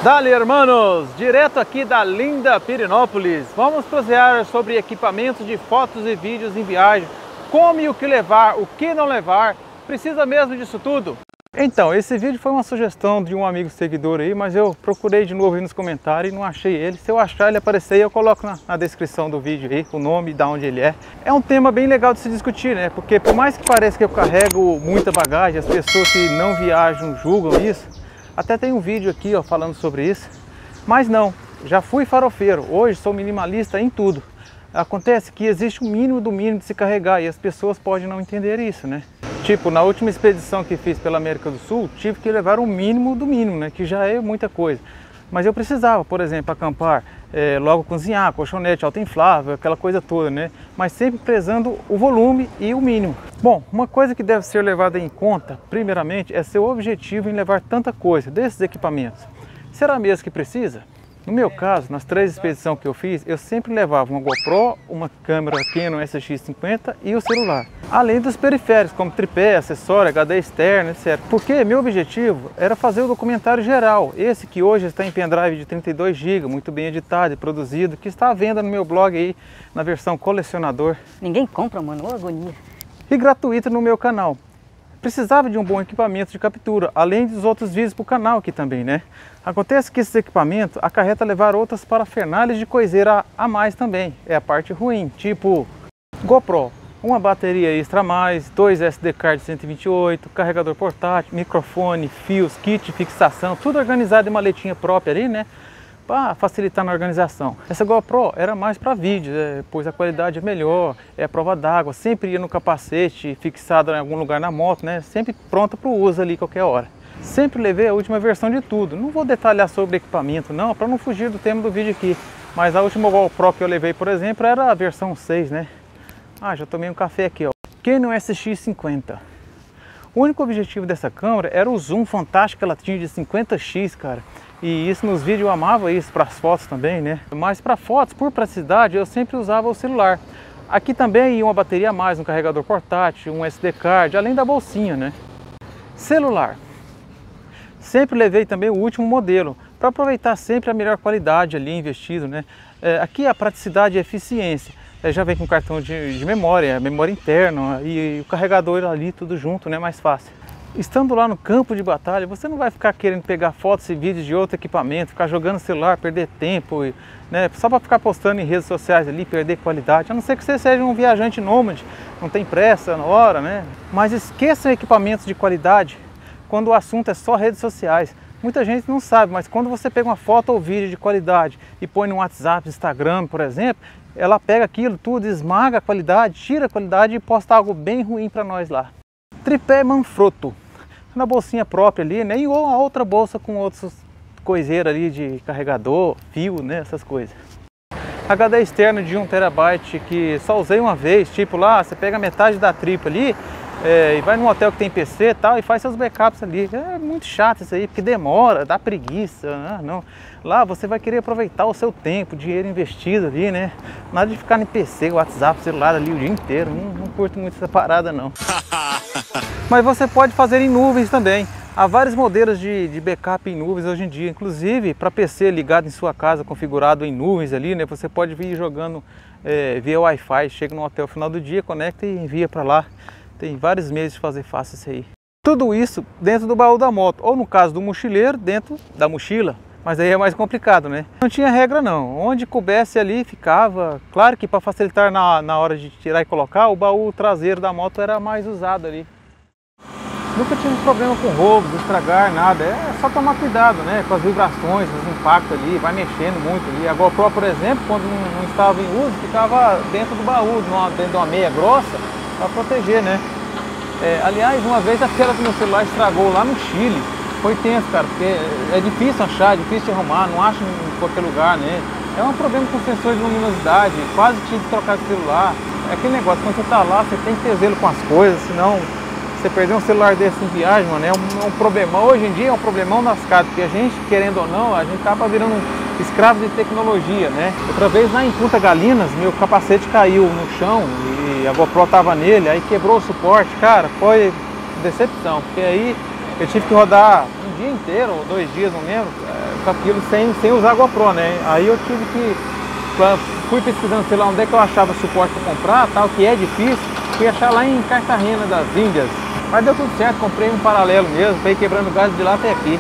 Dale, hermanos! Direto aqui da linda Pirenópolis. Vamos prosear sobre equipamentos de fotos e vídeos em viagem. Como e o que levar, o que não levar. Precisa mesmo disso tudo? Então, esse vídeo foi uma sugestão de um amigo seguidor aí, mas eu procurei de novo aí nos comentários e não achei ele. Se eu achar ele aparecer, eu coloco na descrição do vídeo aí, o nome e de onde ele é. É um tema bem legal de se discutir, né? Porque por mais que pareça que eu carrego muita bagagem, as pessoas que não viajam julgam isso. Até tem um vídeo aqui, ó, falando sobre isso. Mas não, já fui farofeiro, hoje sou minimalista em tudo. Acontece que existe um mínimo do mínimo de se carregar e as pessoas podem não entender isso, né? Tipo, na última expedição que fiz pela América do Sul, tive que levar o mínimo do mínimo, né? Que já é muita coisa. Mas eu precisava, por exemplo, acampar, logo cozinhar, colchonete autoinflável, aquela coisa toda, né? Mas sempre prezando o volume e o mínimo. Bom, uma coisa que deve ser levada em conta, primeiramente, é seu objetivo em levar tanta coisa desses equipamentos. Será mesmo que precisa? No meu caso, nas 3 expedições que eu fiz, eu sempre levava uma GoPro, uma câmera Canon SX50 e o celular. Além dos periféricos, como tripé, acessório, HD externo, etc. Porque meu objetivo era fazer o documentário geral, esse que hoje está em pendrive de 32 GB, muito bem editado e produzido, que está à venda no meu blog aí, na versão colecionador. Ninguém compra, mano, ô agonia. E gratuito no meu canal. Precisava de um bom equipamento de captura, além dos outros vídeos para o canal aqui também, né? Acontece que esses equipamentos acarreta levar outras parafernálias de coiseira a mais também. É a parte ruim, tipo GoPro, uma bateria extra a mais, 2 SD card de 128, carregador portátil, microfone, fios, kit de fixação, tudo organizado em maletinha própria ali, né? Para facilitar na organização. Essa GoPro era mais para vídeo, pois a qualidade é melhor, é a prova d'água, sempre ia no capacete, fixada em algum lugar na moto, né? Sempre pronta para o uso ali qualquer hora. Sempre levei a última versão de tudo. Não vou detalhar sobre equipamento não, para não fugir do tema do vídeo aqui. Mas a última GoPro que eu levei, por exemplo, era a versão 6, né? Ah, já tomei um café aqui, ó. Canon SX50. O único objetivo dessa câmera era o zoom fantástico que ela tinha de 50x, cara. E isso nos vídeos eu amava isso, para as fotos também, né? Mas para fotos, por praticidade, eu sempre usava o celular. Aqui também ia uma bateria a mais, um carregador portátil, um SD card, além da bolsinha, né? Celular. Sempre levei também o último modelo, para aproveitar sempre a melhor qualidade ali investido, né? Aqui a praticidade e eficiência. Já vem com cartão de memória, memória interna e o carregador ali tudo junto, né? Mais fácil. Estando lá no campo de batalha, você não vai ficar querendo pegar fotos e vídeos de outro equipamento, ficar jogando celular, perder tempo, né? Só para ficar postando em redes sociais ali, perder qualidade. A não ser que você seja um viajante nômade, não tem pressa na hora, né? Mas esqueçam equipamentos de qualidade quando o assunto é só redes sociais. Muita gente não sabe, mas quando você pega uma foto ou vídeo de qualidade e põe no WhatsApp, Instagram, por exemplo, ela pega aquilo tudo, esmaga a qualidade, tira a qualidade e posta algo bem ruim para nós lá. Tripé Manfrotto, na bolsinha própria ali, né? E ou a outra bolsa com outros coiseiros ali de carregador, fio, né? Essas coisas. HD externo de 1 TB que só usei uma vez, tipo lá, você pega metade da tripa ali e vai num hotel que tem PC e tal e faz seus backups ali. É muito chato isso aí, porque demora, dá preguiça, não. Lá você vai querer aproveitar o seu tempo, dinheiro investido ali, né? Nada de ficar no PC, WhatsApp, celular ali o dia inteiro, não curto muito essa parada não. Mas você pode fazer em nuvens também. Há vários modelos de backup em nuvens hoje em dia, inclusive para PC ligado em sua casa, configurado em nuvens ali, né? Você pode vir jogando via Wi-Fi, chega no hotel no final do dia, conecta e envia para lá. Tem vários meios de fazer fácil isso aí. Tudo isso dentro do baú da moto, ou no caso do mochileiro, dentro da mochila. Mas aí é mais complicado, né? Não tinha regra não, onde coubesse ali ficava. Claro que para facilitar na hora de tirar e colocar, o baú traseiro da moto era mais usado ali. Nunca tive problema com roubos, estragar, nada. É só tomar cuidado, né? Com as vibrações, os impactos ali, vai mexendo muito ali. A GoPro, por exemplo, quando não estava em uso, ficava dentro do baú, dentro de uma meia grossa, para proteger, né? Aliás, uma vez a tela do meu celular estragou lá no Chile. Foi tenso, cara, porque é difícil achar, é difícil de arrumar, não acha em qualquer lugar, né? É um problema com sensor de luminosidade, quase tive que trocar de celular. É aquele negócio, quando você tá lá, você tem que ter zelo com as coisas, senão você perder um celular desse em viagem, mano, é um problemão. Hoje em dia é um problemão nas casas, porque a gente, querendo ou não, a gente acaba virando escravo de tecnologia, né? Outra vez lá em Punta Galinas, meu capacete caiu no chão e a GoPro tava nele, aí quebrou o suporte, cara, foi decepção, porque aí eu tive que rodar um dia inteiro, ou 2 dias, não lembro, com aquilo sem usar a GoPro, né? Aí eu tive que... Fui pesquisando, sei lá, onde é que eu achava suporte para comprar, tal, que é difícil. Fui achar lá em Cartagena das Índias. Mas deu tudo certo, comprei um paralelo mesmo, fui quebrando gás de lá até aqui.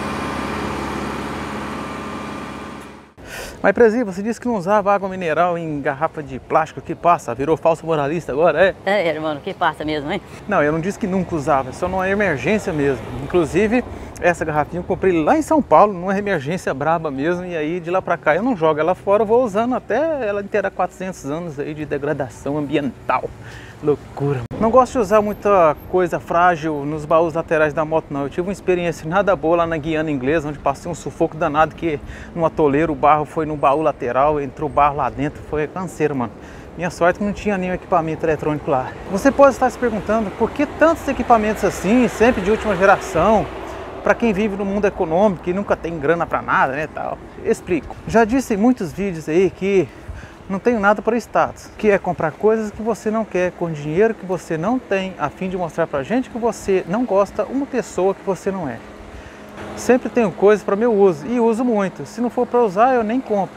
Mas, Prezi, você disse que não usava água mineral em garrafa de plástico, que passa? Virou falso moralista agora, é? É, irmão, que passa mesmo, hein? Não, eu não disse que nunca usava, é só numa emergência mesmo. Inclusive, essa garrafinha eu comprei lá em São Paulo, numa emergência braba mesmo, e aí de lá pra cá eu não jogo ela fora, eu vou usando até ela inteirar 400 anos aí de degradação ambiental. Loucura. Não gosto de usar muita coisa frágil nos baús laterais da moto, não. Eu tive uma experiência nada boa lá na Guiana Inglesa, onde passei um sufoco danado, que no atoleiro o barro foi no baú lateral, entrou barro lá dentro, foi canseiro, mano. Minha sorte que não tinha nenhum equipamento eletrônico lá. Você pode estar se perguntando por que tantos equipamentos assim, sempre de última geração, para quem vive no mundo econômico e nunca tem grana para nada, né, tal. Explico. Já disse em muitos vídeos aí que não tenho nada para status, que é comprar coisas que você não quer, com dinheiro que você não tem, a fim de mostrar pra gente que você não gosta, uma pessoa que você não é. Sempre tenho coisas para meu uso e uso muito. Se não for para usar, eu nem compro.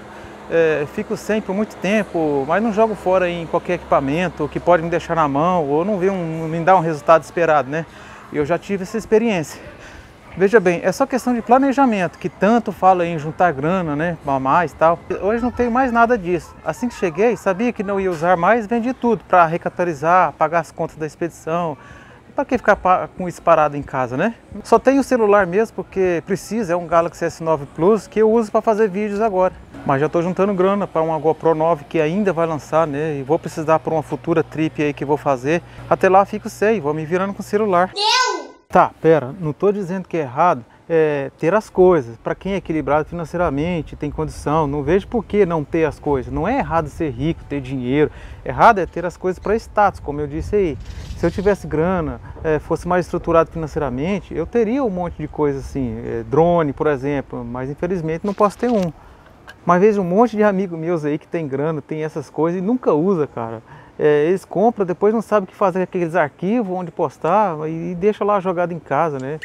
Fico sem por muito tempo, mas não jogo fora em qualquer equipamento que pode me deixar na mão ou não me dá um resultado esperado, né? Eu já tive essa experiência. Veja bem, é só questão de planejamento, que tanto fala em juntar grana, né, mais e tal. Hoje não tenho mais nada disso. Assim que cheguei, sabia que não ia usar mais, vendi tudo para recapitalizar, pagar as contas da expedição. Para que ficar com isso parado em casa, né? Só tenho o celular mesmo porque precisa, é um Galaxy S9 Plus que eu uso para fazer vídeos agora. Mas já estou juntando grana para uma GoPro 9 que ainda vai lançar, né? E vou precisar para uma futura trip aí que vou fazer. Até lá fico sem, vou me virando com o celular. Tá, pera, não estou dizendo que é errado ter as coisas. Para quem é equilibrado financeiramente, tem condição, não vejo por que não ter as coisas. Não é errado ser rico, ter dinheiro. Errado é ter as coisas para status, como eu disse aí. Se eu tivesse grana, fosse mais estruturado financeiramente, eu teria um monte de coisa assim, drone, por exemplo, mas infelizmente não posso ter um. Mas vejo um monte de amigos meus aí que tem grana, tem essas coisas e nunca usa, cara. Eles compram, depois não sabem o que fazer com aqueles arquivos, onde postar e deixa lá jogado em casa, né?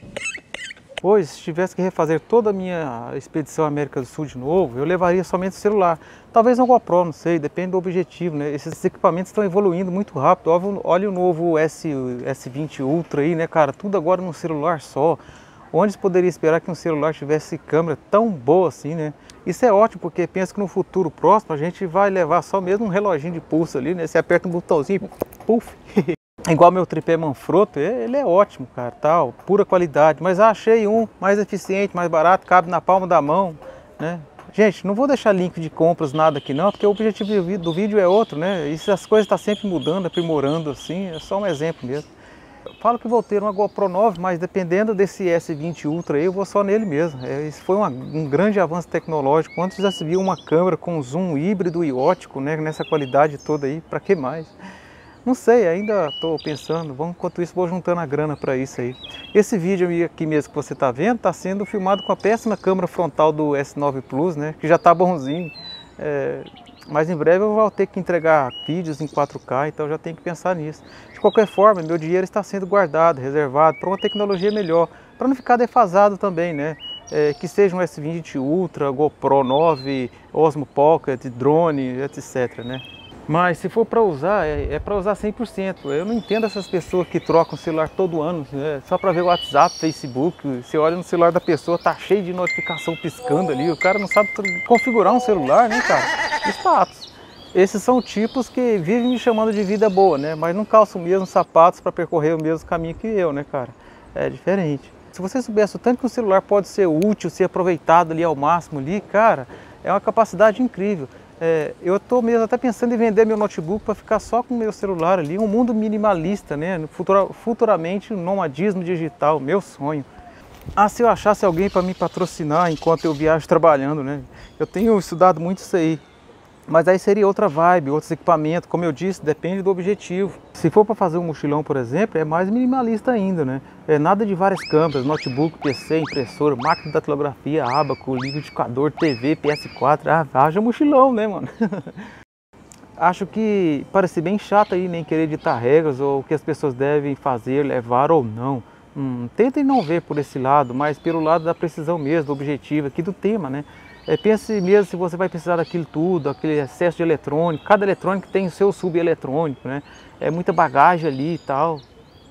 Pois, se tivesse que refazer toda a minha expedição à América do Sul de novo, eu levaria somente o celular. Talvez um GoPro, não sei, depende do objetivo, né? Esses equipamentos estão evoluindo muito rápido. Olha o novo S20 Ultra aí, né, cara? Tudo agora num celular só. Onde se poderia esperar que um celular tivesse câmera tão boa assim, né? Isso é ótimo, porque penso que no futuro próximo a gente vai levar só mesmo um reloginho de pulso ali, né? Você aperta um botãozinho, puf! Igual meu tripé Manfrotto, ele é ótimo, cara, tal, pura qualidade. Mas achei um mais eficiente, mais barato, cabe na palma da mão, né? Gente, não vou deixar link de compras, nada aqui não, porque o objetivo do vídeo é outro, né? E as coisas estão sempre mudando, aprimorando assim, é só um exemplo mesmo. Eu falo que vou ter uma GoPro 9, mas dependendo desse S20 Ultra aí, eu vou só nele mesmo. Isso foi um grande avanço tecnológico. Antes já se viu uma câmera com zoom híbrido e ótico, né? Nessa qualidade toda aí, para que mais? Não sei, ainda estou pensando. Enquanto isso, vou juntando a grana para isso aí. Esse vídeo aqui mesmo que você está vendo, está sendo filmado com a péssima câmera frontal do S9 Plus, né? Que já está bonzinho. Mas em breve eu vou ter que entregar vídeos em 4K, então já tenho que pensar nisso. De qualquer forma, meu dinheiro está sendo guardado, reservado para uma tecnologia melhor, para não ficar defasado também, né? Que seja um S20 Ultra, GoPro 9, Osmo Pocket, drone, etc, né? Mas se for para usar, é para usar 100%. Eu não entendo essas pessoas que trocam o celular todo ano, né? Só para ver o WhatsApp, Facebook. Você olha no celular da pessoa, tá cheio de notificação piscando ali. O cara não sabe configurar um celular, né, cara? Status. Esses são tipos que vivem me chamando de vida boa, né? Mas não calçam os mesmos sapatos para percorrer o mesmo caminho que eu, né, cara? É diferente. Se você soubesse o tanto que o celular pode ser útil, ser aproveitado ali ao máximo ali, cara, é uma capacidade incrível. Eu estou mesmo até pensando em vender meu notebook para ficar só com o meu celular ali, um mundo minimalista, né? Futuramente um nomadismo digital, meu sonho. Ah, se eu achasse alguém para me patrocinar enquanto eu viajo trabalhando, né? Eu tenho estudado muito isso aí. Mas aí seria outra vibe, outros equipamentos, como eu disse, depende do objetivo. Se for para fazer um mochilão, por exemplo, é mais minimalista ainda, né? Nada de várias câmeras, notebook, PC, impressora, máquina de datilografia, ábaco, liquidificador, TV, PS4, haja mochilão, né, mano? Acho que parece bem chato aí nem querer ditar regras ou o que as pessoas devem fazer, levar ou não. Tentem não ver por esse lado, mas pelo lado da precisão mesmo, do objetivo aqui do tema, né? Pense mesmo se você vai precisar daquilo tudo, aquele excesso de eletrônico. Cada eletrônico tem o seu subeletrônico, né? É muita bagagem ali e tal.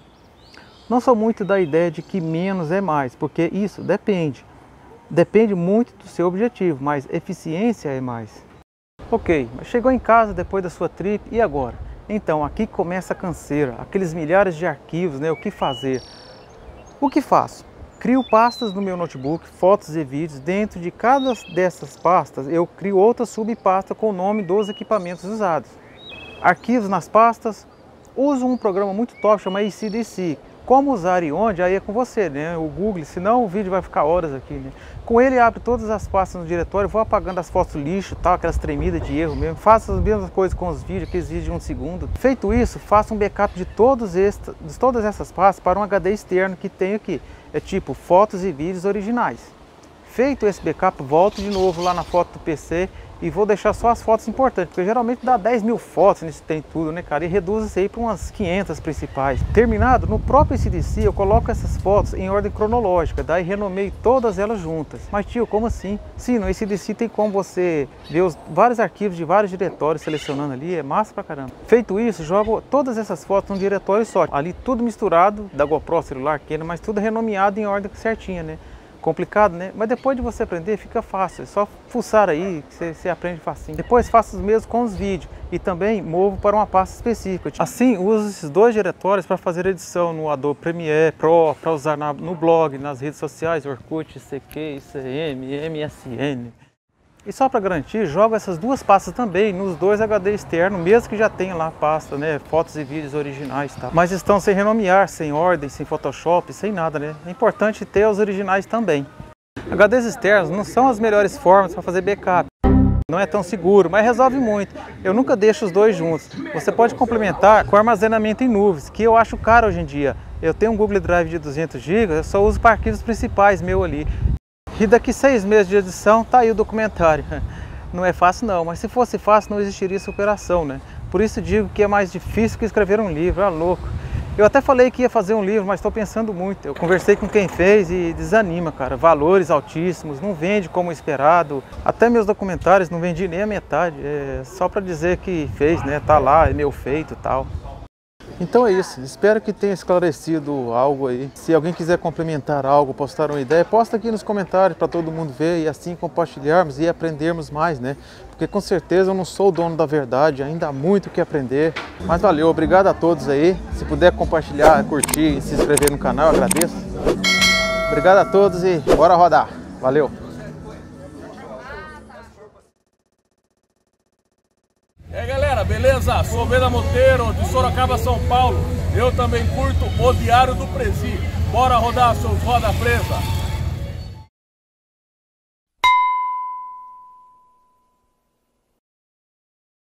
Não sou muito da ideia de que menos é mais, porque isso depende. Depende muito do seu objetivo, mas eficiência é mais. Ok, mas chegou em casa depois da sua trip, e agora? Então, aqui começa a canseira, aqueles milhares de arquivos, né? O que fazer? O que faço? Crio pastas no meu notebook, fotos e vídeos. Dentro de cada dessas pastas, eu crio outra subpasta com o nome dos equipamentos usados. Arquivos nas pastas. Uso um programa muito top chamado AC/DC. Como usar e onde, aí é com você, né? O Google, senão o vídeo vai ficar horas aqui, né? Com ele abre todas as pastas no diretório, vou apagando as fotos lixo, tal, aquelas tremidas de erro mesmo. Faço as mesmas coisas com os vídeos, aqueles vídeos de 1 segundo. Feito isso, faço um backup de todas essas pastas para um HD externo que tenho aqui. É tipo fotos e vídeos originais. Feito esse backup, volto de novo lá na foto do PC e vou deixar só as fotos importantes, porque geralmente dá 10 mil fotos nisso tem tudo, né, cara? E reduz isso aí para umas 500 principais. Terminado, no próprio AC/DC eu coloco essas fotos em ordem cronológica, daí renomeio todas elas juntas. Mas tio, como assim? Sim, no AC/DC tem como você ver os vários arquivos de vários diretórios selecionando ali, é massa pra caramba. Feito isso, jogo todas essas fotos num diretório só, ali tudo misturado, da GoPro, celular, Canon, mas tudo renomeado em ordem certinha, né? Complicado, né? Mas depois de você aprender, fica fácil. É só fuçar aí, que você aprende facinho. Depois faço os mesmos com os vídeos e também movo para uma pasta específica. Assim, uso esses dois diretórios para fazer edição no Adobe Premiere Pro, para usar no blog, nas redes sociais, Orkut, ICQ, ICM, MSN. E só para garantir, jogo essas duas pastas também nos dois HD externos, mesmo que já tenha lá a pasta, né, fotos e vídeos originais, tá? Mas estão sem renomear, sem ordem, sem Photoshop, sem nada, né? É importante ter os originais também. HDs externos não são as melhores formas para fazer backup. Não é tão seguro, mas resolve muito. Eu nunca deixo os dois juntos. Você pode complementar com armazenamento em nuvens, que eu acho caro hoje em dia. Eu tenho um Google Drive de 200 GB, eu só uso para arquivos principais meu ali. E daqui 6 meses de edição, tá aí o documentário. Não é fácil não, mas se fosse fácil não existiria superação, né? Por isso digo que é mais difícil que escrever um livro, é louco. Eu até falei que ia fazer um livro, mas estou pensando muito. Eu conversei com quem fez e desanima, cara. Valores altíssimos, não vende como esperado. Até meus documentários não vendi nem a metade. É só para dizer que fez, né? Tá lá, é meu feito e tal. Então é isso, espero que tenha esclarecido algo aí. Se alguém quiser complementar algo, postar uma ideia, posta aqui nos comentários para todo mundo ver e assim compartilharmos e aprendermos mais, né? Porque com certeza eu não sou o dono da verdade, ainda há muito o que aprender. Mas valeu, obrigado a todos aí. Se puder compartilhar, curtir e se inscrever no canal, eu agradeço. Obrigado a todos e bora rodar. Valeu! E aí galera, beleza? Sou Veda Monteiro, de Sorocaba, São Paulo. Eu também curto o Diário do Prezi. Bora rodar, seus roda presa!